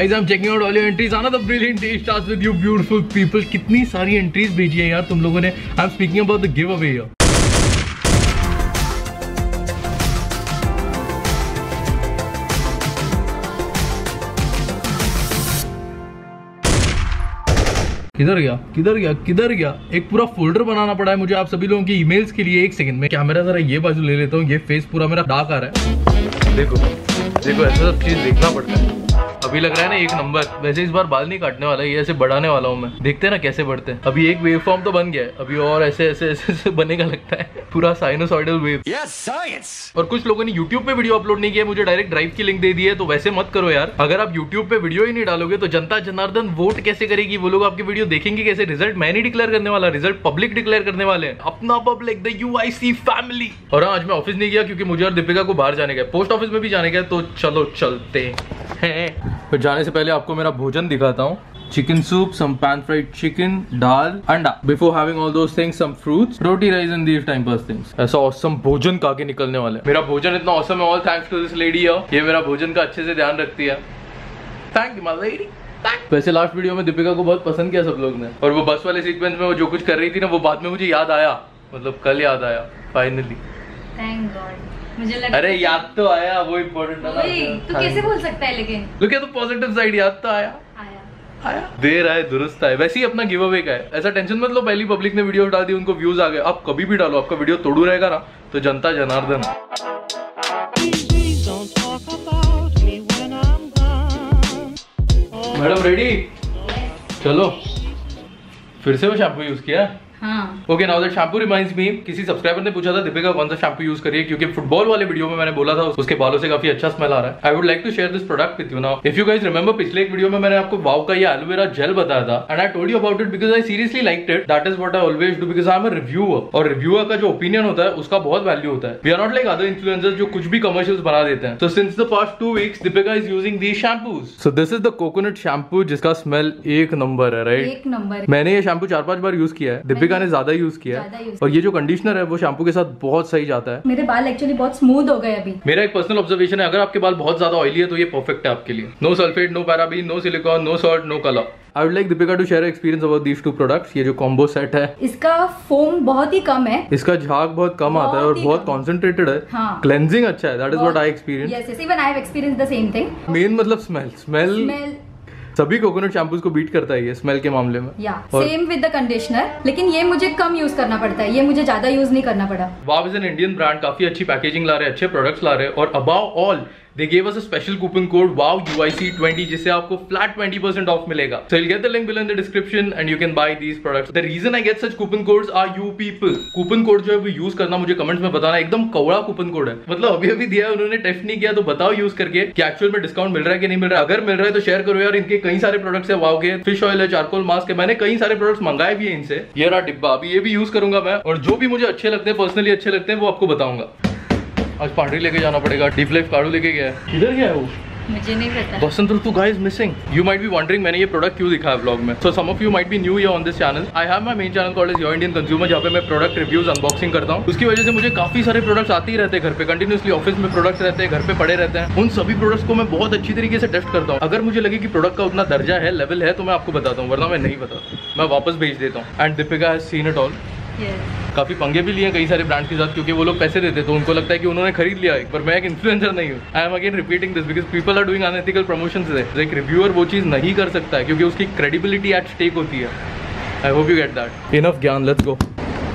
Guys, I'm checking out all your entries. Another brilliant day starts with you beautiful people. कितनी सारी entries भेजी है यार तुम लोगों ने. I'm speaking about the giveaway here. किधर गया एक पूरा फोल्डर बनाना पड़ा है मुझे आप सभी लोगों की ईमेल्स के लिए. एक सेकंड में कैमरा जरा ये बाजू ले लेता हूँ. ये फेस पूरा मेरा डार्क आ रहा है. देखो ऐसा सब चीज देखना पड़ता है. अभी लग रहा है ना एक नंबर. वैसे इस बार बाल नहीं काटने वाला है, ये ऐसे बढ़ाने वाला हूँ मैं. देखते हैं ना कैसे बढ़ते हैं. अभी एक वेव फॉर्म तो बन गया है, अभी और ऐसे बनेगा लगता है पूरा साइनोसॉइडल वेव. Yes science. और कुछ लोगों ने YouTube पे वीडियो अपलोड नहीं किया, मुझे डायरेक्ट ड्राइव की लिंक दे दी है. तो वैसे मत करो यार. अगर आप YouTube पे वीडियो ही नहीं डालोगे तो जनता जनार्दन वोट कैसे करेगी? वो लोग आपकी वीडियो देखेंगे कैसे? रिजल्ट मैं नहीं डिक्लेयर करने वाला, रिजल्ट पब्लिक डिक्लेयर करने वाले हैं. अपना पब्लिक, द UIC फैमिली. और आज मैं ऑफिस नहीं गया क्योंकि मुझे और दीपिका को बाहर जाने का है, पोस्ट ऑफिस में भी जाने का है. तो चलो चलते हैं. फिर जाने से पहले आपको मेरा भोजन दिखाता हूँ. Chicken soup, some pan fried chicken, दाल, अंडा. Before having all those things, some fruits, roti, rice and these time pass things. ऐसा awesome भोजन खा के निकलने वाले. मेरा भोजन इतना awesome है, all thanks to this lady here. ये मेरा भोजन का अच्छे से ध्यान रखती है. Thank you my lady. वैसे लास्ट वीडियो में दीपिका को बहुत पसंद किया सब लोग ने. और वो बस वाले सीक्वेंस में वो जो कुछ कर रही थी ना, वो बाद में मुझे याद आया. मतलब कल याद आया फाइनली. Thank God. मुझे लगा अरे याद तो आया, वो इम्पोर्टेंट है ना. तू कैसे बोल सकता है लेकिन? Look at the positive side, याद तो आया. देर आए दुरुस्त आए. वैसे ही अपना गिव अवे का है, ऐसा टेंशन मत लो. पहली पब्लिक ने वीडियो डाल दी, उनको व्यूज आ गए. आप कभी भी डालो, आपका वीडियो तोड़ू रहेगा ना तो जनता जनार्दन. Madam ready? चलो फिर से वो शैम्पू यूज किया. Okay, now that shampoo reminds me, किसी सब्सक्राइबर ने पूछा था दीपिका कौन सा शैम्पू यूज करिए, क्योंकि फुटबॉल वाले वीडियो में मैंने बोला था उसके बालों से काफी अच्छा स्मेल आ रहा है. I would like to share this product with you now. If you guys remember, पिछले एक वीडियो में मैंने आपको वाव का ये एलोवेरा जेल बताया था, and I told you about it because I seriously liked it. That is what I always do because I am a reviewer. और रिव्यूअर का जो ओपिनियन होता है उसका बहुत वैल्यू होता है. We are not like other influencers जो कुछ भी कमर्शियल्स बना देते हैं. So since the past 2 weeks Deepika is using these shampoos. So this is the coconut shampoo जिसका स्मेल एक नंबर है. राइट, एक नंबर. मैंने ये शैम्पू 4-5 बार यूज किया है, दीपिका ने ज्यादा यूज किया है. और ये जो कंडीशनर है वो शैम्पू के साथ बहुत सही जाता है. मेरे बाल एक्चुअली बहुत स्मूथ हो गए अभी. मेरा एक पर्सनल ऑब्जर्वेशन है, अगर आपके बाल बहुत ज्यादा ऑयली है तो ये परफेक्ट है आपके लिए. No sulphate, no paraben, no silicone, no salt, no colour. I would like Deepika to share experience about these 2 products. ये जो कॉम्बो सेट है, इसका फोम बहुत ही कम है, इसका झाग बहुत कम आता है और बहुत कॉन्सेंट्रेटेड है. क्लेंजिंग अच्छा है. That is what I experience. Yes, even I have experience the same thing. Main मतलब स्मेल सभी कोकोनट शैम्पूज को बीट करता है ये स्मेल के मामले में. सेम विद द कंडीशनर, लेकिन ये मुझे कम यूज करना पड़ता है, ये मुझे ज्यादा यूज नहीं करना पड़ा. Wow is an Indian brand, काफी अच्छी पैकेजिंग ला रहे हैं, अच्छे प्रोडक्ट्स ला रहे हैं. और above all they gave us a special coupon code WOW UIC20 जिससे आपको flat 20% off मिलेगा. So you'll get the link below in the description and you can buy these products. The reason I get such coupon codes are you people. Coupon code जो है वो use करना, मुझे comments में बताना. एकदम कौड़ा coupon code है, मतलब अभी दिया है उन्होंने, टेस्ट नहीं किया. तो बताओ यूज करके कि एक्चुअल में डिस्काउंट मिल रहा है कि नहीं मिल रहा है. अगर मिल रहा है तो शेयर करो यार. इनके कई सारे प्रोडक्ट्स है वाव के. फिश ऑयल है, चारकोल मास्क है, मैंने कई सारे प्रोडक्ट्स मंगाए भी है इनसे. ये रहा डिब्बा, अभी ये भी यूज करूंगा मैं. और जो भी मुझे अच्छे लगते हैं, पर्सनली अच्छे लगते हैं, वो आपको बताऊंगा. आज पांडरी लेके जाना पड़ेगा. डीप लाइफ काड़ू लेके गया है. किधर गया है वो? मुझे नहीं पता. बसंत ऋतु guys missing. You might be wondering मैंने ये प्रोडक्ट क्यों दिखाया व्लॉग में. So some of you might be new here on this channel. I have my main channel called your Indian consumer, जहाँ पे मैं प्रोडक्ट रिव्यूज अनबॉक्सिंग करता हूँ. उसकी वजह से मुझे काफी सारे प्रोडक्ट्स आते ही रहते हैं घर पे. कंटिन्यूसली ऑफिस में प्रोडक्ट्स रहते हैं, घर पे पड़े रहते हैं. उन सभी प्रोडक्ट्स को मैं बहुत अच्छी तरीके से टेस्ट करता हूँ. अगर मुझे लगे कि प्रोडक्ट का उतना दर्जा है, लेवल है, तो मैं आपको बताता हूँ, वरना मैं नहीं बताता, मैं वापस भेज देता हूँ. And Deepika has seen it all. काफी पंगे भी लिए कई सारे ब्रांड्स के साथ, क्योंकि वो लोग पैसे देते तो उनको लगता है कि उन्होंने खरीद लिया है. पर मैं एक इन्फ्लुएंसर नहीं हूँ. I am again repeating this because people are doing unethical promotions. एक रिव्यूअर वो चीज नहीं कर सकता है क्योंकि उसकी क्रेडिबिलिटी एट स्टेक होती है. I hope you get that. Enough ज्ञान, लेट्स गो.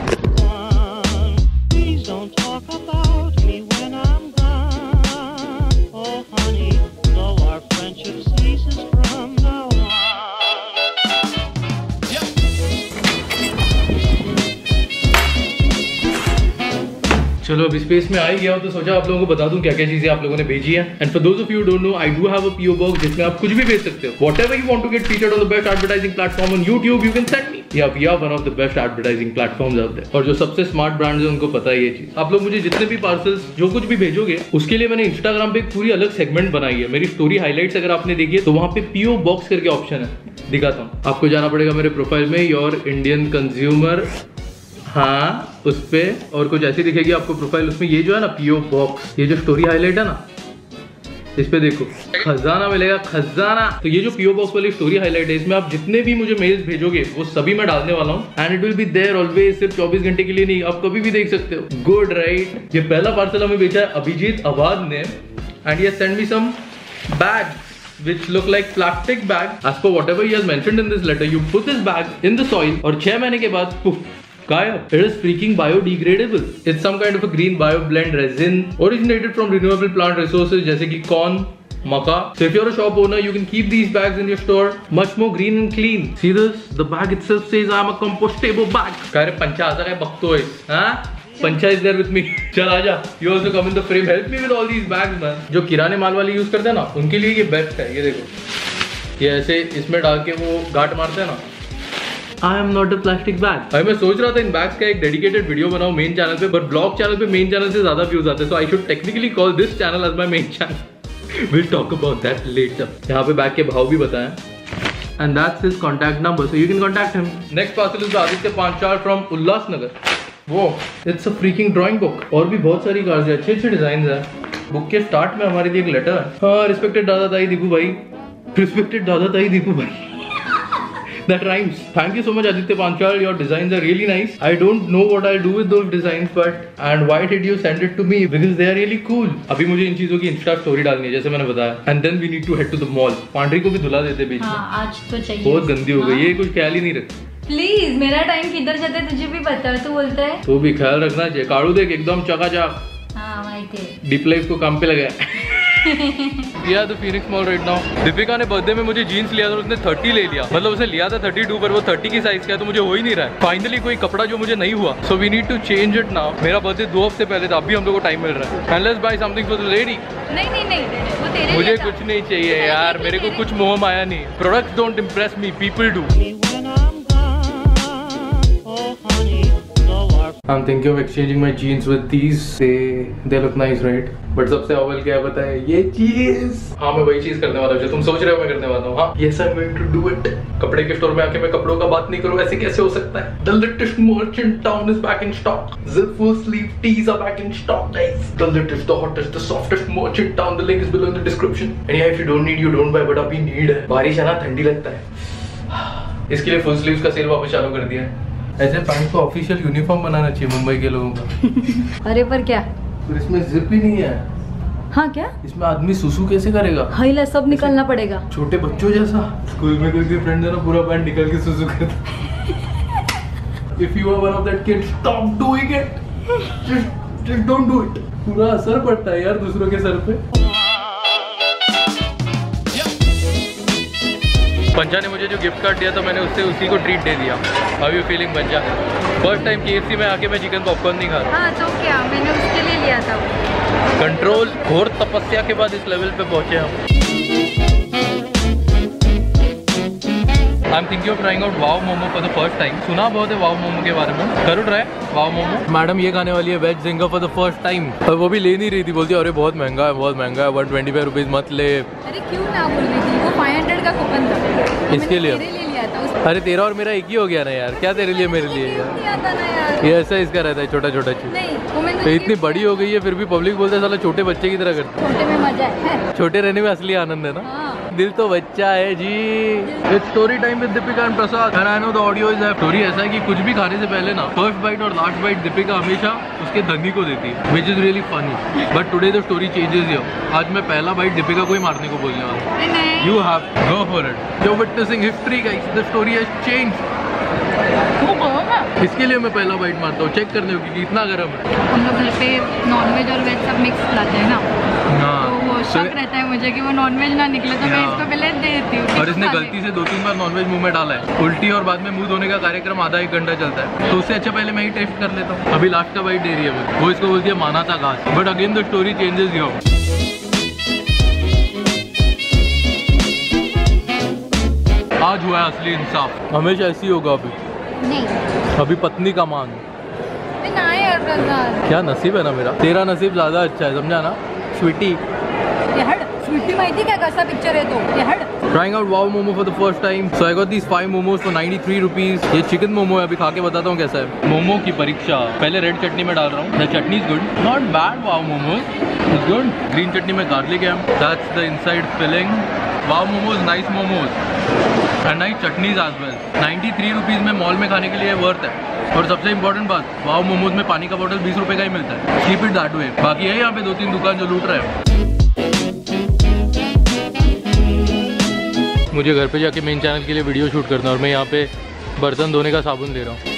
चलो अभी स्पेस में आ ही गया हूं तो सोचा आप लोगों को बता दूं क्या क्या चीजें आप लोगों ने भेजी है. And for those of you don't know, I do have a PO box जिसमें आप कुछ भी भेज सकते हो. Whatever you want to get featured on the best advertising platform on YouTube, you can send me. या we are one of the best advertising platforms out there. और जो सबसे स्मार्ट ब्रांड्स है उनको पता है ये चीज. आप लोग मुझे जितने भी पार्सल्स जो कुछ भी भेजोगे उसके लिए मैंने इंस्टाग्राम पे एक पूरी अलग सेगमेंट बनाई है. मेरी स्टोरी हाईलाइट्स अगर आपने देखी है तो वहां पे PO बॉक्स करके ऑप्शन है, दिखाता हूँ आपको. जाना पड़ेगा मेरे प्रोफाइल में, योर इंडियन कंज्यूमर, हाँ उस पे, और कुछ ऐसी दिखेगी आपको प्रोफाइल. उसमें ये जो है ना PO बॉक्स, ये जो स्टोरी हाईलाइट है ना, इस पे देखो खजाना मिलेगा, खजाना। तो ये जो पीओ बॉक्स वाली स्टोरी हाईलाइट है, इसमें आप जितने भी मुझे मेल्स भेजोगे वो सभी मैं डालने वाला हूँ। And it will be there always, सिर्फ 24 घंटे के लिए नहीं, आप कभी भी देख सकते हो। Good right. ये पहला पार्सल हमें भेजा है अभिजीत आबाद ने, एंड ये send me some bags which look like plastic bag. As per whatever he has mentioned in this letter, you put this bag in the soil और 6 महीने के बाद poof, गायब। It is freaking biodegradable. It's some kind of a green bio-blend resin originated from renewable plant resources जैसे कि corn, maka. So if you're a shop owner, you can keep these bags in your store, much more green and clean. See this? The bag itself says I am a compostable bag. कह रहे पंचा आता है बकतो है, हाँ? पंचा is there with me. चल आजा. You also come in the frame. Help me with all these bags, man. जो किराने माल वाले यूज करते हैं ना, उनके लिए ये बेस्ट है। ये देखो, ये ऐसे इसमें डाल के वो गांठ मारते हैं ना। I am not a plastic bag. भाई मैं सोच रहा था इन बैग्स का एक डेडिकेटेड वीडियो बनाऊं मेन चैनल पे, पर ब्लॉग चैनल पे मेन चैनल से ज्यादा व्यूज आते हैं, so I should technically call this channel as my main channel. We'll talk about that later. यहाँ पे बैग के भाव भी बताएं। And that's his contact number, so you can contact him. Next parcel is Aditya Panchal from Ullasnagar. वो it's a freaking drawing book. और भी बहुत सारी कार्स है, अच्छे अच्छे डिजाइन है। बुक के स्टार्ट में हमारे लिए एक लेटर है। हाँ, रिस्पेक्टेड दादा ताई दीपू भाई, रिस्पेक्टेड दादा ताई दीपू भाई। That rhymes. Thank you so much Aditya Panchal, your designs are really nice. I don't know what I'll do with those designs, but and why did you send it to me? Because they are really cool. अभी मुझे इन चीजों की Insta story डालनी है जैसे मैंने बताया, and then we need to head to the mall. Pandri को भी धुला देते बीच में। हाँ, आज तो चाहिए। बहुत गंदी हो गई, ये कुछ ख्याल ही नहीं रखती। प्लीज, मेरा टाइम किधर जाता है तुझे भी पता है, तू बोलता है। तो भी ख्याल रखना चाहिए। काड़ू देख एकदम चकाचक। हाँ माहिती है। डीप लाइफ को काम पे लगाया। या तो Phoenix mall right now. Deepika ने बर्थडे में मुझे जीन्स लिया था, उसने 30 ले लिया, मतलब उसे लिया था 32 पर वो 30 की साइज का है, तो मुझे हो ही नहीं रहा है फाइनली कोई कपड़ा जो मुझे नहीं हुआ। So we need to change it now. मेरा बर्थडे 2 हफ्ते पहले था, अभी हम लोग को टाइम मिल रहा है। And let's buy something for the lady. नहीं वो तेरे मुझे कुछ नहीं चाहिए यार, मेरे को कुछ मोह माया नहीं। Products don't impress me, people do. I'm thinking of exchanging my jeans with these. They look nice, right? But सबसे अव्वल क्या पता है, ये चीज। हाँ, मैं वही चीज करने वाला हूँ जो तुम सोच रहे हो मैं करने वाला हूँ। हाँ, yes I'm going to do it. कपड़े के स्टोर में आके मैं कपड़ों का बात नहीं करूँ, ऐसे कैसे हो सकता है? The latest merch in town is back in stock. Zip full sleeve tees are back in stock, guys. The latest, the hottest, the softest merch in town. The link is below in the description. And yeah, if you don't need, you don't buy. But अभी need है। बारिश है ना, ठंडी लगता है। इसके लिए फुल स्लीव्स का सेल वापस चालू कर दिया है। ऐसे पैंट को ऑफिशियल यूनिफॉर्म बनाना चाहिए मुंबई के लोगों का। अरे पर क्या? फिर इसमें जिप ही नहीं है। हाँ क्या? इसमें आदमी सुसु कैसे करेगा? हाईला सब निकलना पड़ेगा। छोटे बच्चों जैसा। स्कूल में कोई फ्रेंड है ना, पूरा पैंट निकल के सुसु करता। If you are one of that kid, stop doing it. Just don't do it. पूरा असर पड़ता है यार दूसरों के सर पे। पंचा ने मुझे जो गिफ्ट कार्ड दिया था, मैंने उससे उसी को ट्रीट दे दिया। हाउ यू फीलिंग पंचा? फर्स्ट टाइम KFC में आके मैं चिकन पॉपकॉर्न नहीं खा रहा। हाँ तो क्या, मैंने उसके लिए लिया था। कंट्रोल, घोर तपस्या के बाद इस लेवल पे पहुंचे हम। I am thinking of trying out Wow Momo for the first time. सुना बहुत है वाव मोमो के बारे में, करो ट्राई वाव मोमो। मैडम ये खाने वाली है वेज जिंगा फॉर द फर्स्ट टाइम, और वो भी ले नहीं रही थी, बोलती अरे बहुत महंगा है, बहुत महंगा है, 125 रुपीज मत ले। अरे क्यों ना बोल रही थी, वो 500 का कूपन था इसके लिए। लिया था। अरे तेरा और मेरा एक ही हो गया ना यार, क्या तेरे लिए मेरे लिए यार? ये ऐसा इसका रहता है छोटा छोटा चीज। तो इतनी बड़ी हो गई है फिर भी पब्लिक बोलते हैं साला छोटे बच्चे की तरह करते हैं। छोटे में मजा है, छोटे रहने में असली आनंद है ना। दिल तो बच्चा है जी। It's story time with Deepika and Prasad. And I know the audio is story ऐसा है कि कुछ भी खाने से पहले ना फर्स्ट बाइट और लास्ट बाइट दीपिका हमेशा उसके धनी को देती है, which is really funny. But today the story changes here. आज मैं पहला बाइट दीपिका को ही मारने को बोलने वाला हूँ। You have go for it. You are witnessing history guys, the story has changed. इसके लिए मैं पहला बाइट मारता हूँ, चेक करने होगी कि इतना गर्म है। हम लोग घर पे नॉनवेज और वेज सब मिक्स लाते हैं ना, तो वो शौक रहता है मुझे कि वो नॉनवेज ना निकले, तो मैं इसको पहले दे देती हूँ। और इसने गलती से 2-3 बार नॉनवेज मुंह में डाला है। उल्टी और बाद में मुंह धोने का कार्यक्रम आधा 1 घंटा चलता है, तो उससे अच्छा पहले मैं ही टेस्ट कर लेता हूँ। अभी लास्ट का बाइट दे रही है वो इसको बोलती है माना था घास। But again the story changes here. आज हुआ है असली इंसाफ। हमेशा ऐसी होगा अभी नहीं, अभी पत्नी का मान। ना यार क्या नसीब है ना मेरा, तेरा नसीब ज्यादा अच्छा है, समझा ना स्वीटी। स्वीटी माहिती क्या कसा पिक्चर आहे तो? Trying out wow momo for the first time. So I got these 5 momos for 93 rupees. ये चिकन मोमो है, अभी खा के बताता हूँ कैसा है। मोमो की परीक्षा पहले रेड चटनी में डाल रहा हूँ। The chutney is good, not bad. Wow momos is good. Green चटनी में गार्लिक है। That's the inside filling. Wow momos, nice momos and nice chutneys as well. 93 rupees में मॉल में खाने के लिए वर्थ है। और सबसे इम्पोर्टेंट बात, वाव मोमोज में पानी का बोतल 20 रुपए का ही मिलता है। Keep it that way. बाकी है यहाँ पे 2-3 दुकान जो लूट रहे हैं। मुझे घर पे जाके मेन चैनल के लिए वीडियो शूट करना है और मैं यहाँ पे बर्तन धोने का साबुन ले रहा हूँ।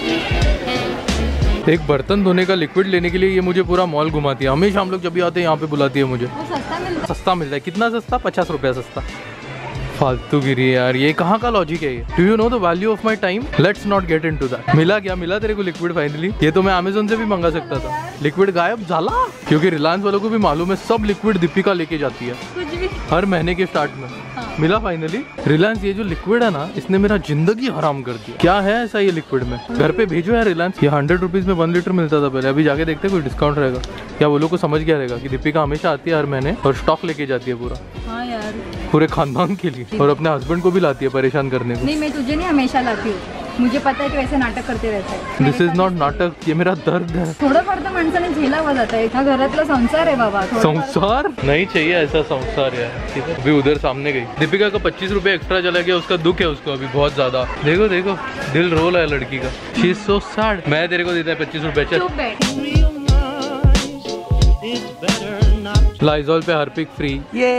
एक बर्तन धोने का लिक्विड लेने के लिए ये मुझे पूरा मॉल घुमाती है। हमेशा हम लोग जब भी आते हैं यहाँ पे बुलाती है मुझे। सस्ता मिलता है। कितना सस्ता? 50 रुपया सस्ता। फालतू गिरी है यार, ये कहाँ का लॉजिक है ये? Do you know the value of my time? Let's not get into that. मिला क्या? मिला तेरे को लिक्विड फाइनली? ये तो मैं अमेजोन से भी मंगा सकता था। लिक्विड गायब झाला, क्योंकि रिलायंस वालों को भी मालूम है सब लिक्विड दीपिका लेके जाती है कुछ भी हर महीने के स्टार्ट में। मिला फाइनली। रिलायंस ये जो लिक्विड है ना, इसने मेरा जिंदगी हराम कर दिया। क्या है ऐसा ये लिक्विड में? घर पे भेजो यार रिलायंस। ये 100 रुपीज में 1 लीटर मिलता था पहले। अभी जाके देखते कोई डिस्काउंट रहेगा क्या? वो लोग को समझ गया रहेगा कि दीपिका हमेशा आती है हर महीने और स्टॉक लेके जाती है पूरा। हाँ यार, पूरे खानदान के लिए, और अपने हस्बैंड को भी लाती है परेशान करने को। नहीं, मैं तुझे नहीं हमेशा लाती हूँ, मुझे पता है कि वैसे नाटक करते रहते हैं। दिस इज नॉट नाटक, ये मेरा दर्द है। थोडं फार तर माणसाने झेलावं जात आहे। हा घरातला संसार आहे बाबा। संसार नहीं चाहिए ऐसा संसार यार। अभी उधर सामने गई दीपिका का 25 रुपए एक्स्ट्रा चला गया। उसका दुख है उसको अभी बहुत ज्यादा। देखो देखो दिल रोल है लड़की का। She is so sad. मैं तेरे को देता है 25 रुपए। चल लाइजॉल पे हार्पिक फ्री।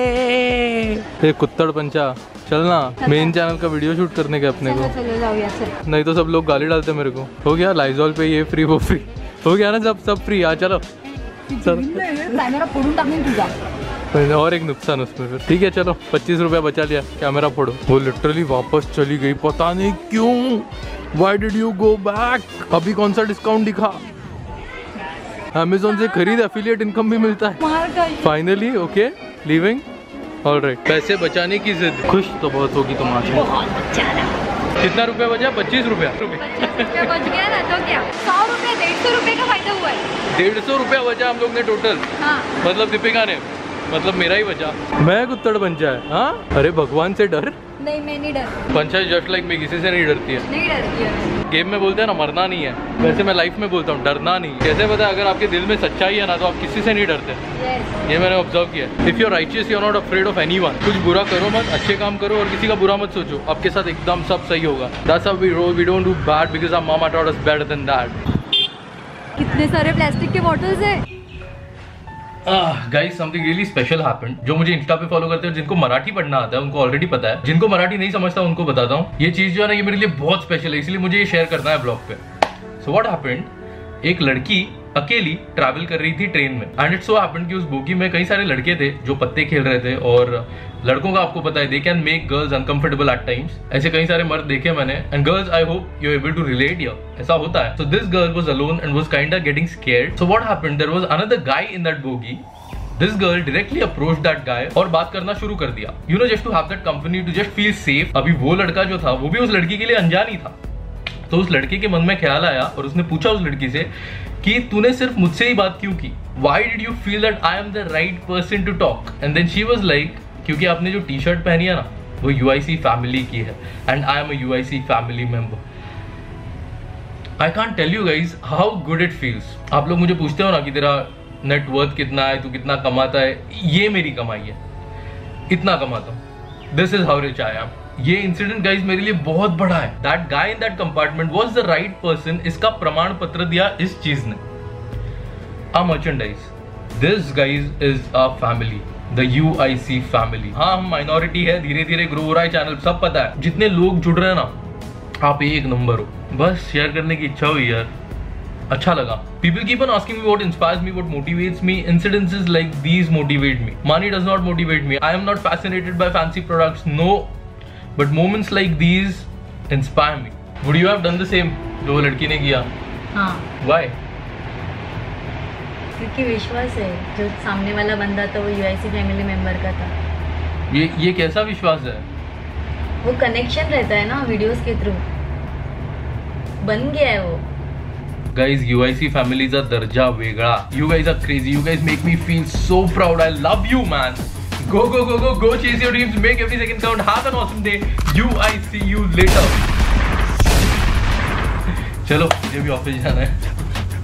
ये कुत्तड़ पंचा। चलना मेन चैनल का वीडियो शूट करने के अपने को। चलो जाऊया चल। नहीं तो सब लोग गाली डालते मेरे को। हो गया लाइजॉल पे ये फ्री वो फ्री हो गया ना, सब फ्री। आ चलो कैमरा फोडून टाकून तुझा। और एक नुकसान उसमें फिर। ठीक है चलो 25 रुपया बचा लिया, कैमरा फोड़ो। वो लिटरली वापस चली गई, पता नहीं क्यों। Why did you go back? अभी कौन सा डिस्काउंट दिखा? अमेजोन से खरीद, एफिलिएट इनकम भी मिलता है। Finally okay leaving. ऑलराइट, पैसे बचाने की जिद। खुश तो बहुत होगी तुम आज। कितना रुपया बचा? 25 रुपया। 25 रुपया बच गया ना तो क्या? 100 रुपया 150 रुपये का फायदा हुआ है। 150 रुपया बचा हम लोग ने टोटल। हाँ। मतलब दीपिका ने, मतलब मेरा ही बचा। मैं कुत्तड़ पंचा है। हाँ अरे भगवान से डर। नहीं मैं नहीं डरती। पंचा जस्ट लाइक मैं किसी से नहीं डरती है। नहीं डरती है। गेम में बोलते हैं ना मरना नहीं है, वैसे मैं लाइफ में बोलता हूँ डरना नहीं। कैसे पता है? अगर आपके दिल में सच्चाई है ना तो आप किसी से नहीं डरते। ये मैंने ऑब्जर्व किया है। If you are righteous you are not afraid of anyone. कुछ बुरा करो मत, अच्छे काम करो और किसी का बुरा मत सोचो। आपके साथ एकदम सब सही होगा। That's how we roll. We don't do bad because our mama taught us better than that. कितने सारे प्लास्टिक के बॉटल्स है। Guys something really special happened. जो मुझे इंस्टा पे फॉलो करते हैं, जिनको मराठी पढ़ना आता है उनको ऑलरेडी पता है। जिनको मराठी नहीं समझता उनको बताता हूँ। ये चीज जो है ना ये मेरे लिए बहुत स्पेशल है, इसलिए मुझे ये शेयर करना है ब्लॉग पे। सो व्हाट हैपेंड, एक लड़की अकेली ट्रैवल कर रही थी ट्रेन में। एंड इट सो हैपेंड कि उस बोगी में कई सारे लड़के थे जो पत्ते खेल रहे थे। और लड़कों का आपको पता है they can make girls uncomfortable at times. ऐसे कई सारे मर्द देखे मैंने। And girls I hope you able to relate here. ऐसा होता है। So this girl was alone and was kind of getting scared. So what happened, there was another guy in that bogie. This girl directly approached that guy और बात करना शुरू कर दिया। You know, just to have that company, to just feel safe। अभी वो लड़का जो था वो भी उस लड़की के लिए अनजान ही था। तो उस लड़के के मन में ख्याल आया और उसने पूछा उस लड़की से कि तूने सिर्फ मुझसे ही बात क्यों की? Why did you feel that I am the right person to talk? And then she was like, क्योंकि आपने जो टी शर्ट पहनी है ना वो UIC फैमिली की है and I am a UIC family member। I can't tell you guys how good it feels। आप लोग मुझे पूछते हो ना कि तेरा नेट वर्थ कितना है, तू कितना कमाता है? ये मेरी कमाई है, इतना कमाता हूँ। This is how rich I am. ये इंसिडेंट गाइज मेरे लिए बहुत बड़ा है। That guy in that compartment was the right person. इसका प्रमाण पत्र दिया इस चीज ने। A merchandise. This guys is a family, the UIC family. हाँ हम माइनॉरिटी है, धीरे धीरे ग्रो हो रहा है चैनल, सब पता है। जितने लोग जुड़ रहे हैं ना, आप एक नंबर हो। बस शेयर करने की इच्छा हुई यार, अच्छा लगा। People keep on asking me what inspires me, what motivates me. Incidences like these motivate me. Money does not motivate me. I am not fascinated by fancy products, no. But moments like these inspire me. Would you have done the same जो वो लड़की ने किया? हाँ। Why? क्योंकि विश्वास है। जो सामने वाला बंदा था वो UIC फैमिली मेंबर का था। ये कैसा विश्वास है? वो कनेक्शन रहता है ना वीडियोस के थ्रू, बन गया है वो। Guys, UIC फॅमिलीचा दर्जा वेगळा. You guys are crazy. You guys make me feel so proud. I love you, man. Go, go, go, go, go chase your dreams. Make every second count. Have an awesome day. I see you later. चलो, ये भी office जाना है।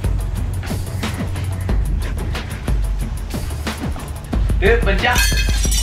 बच्चा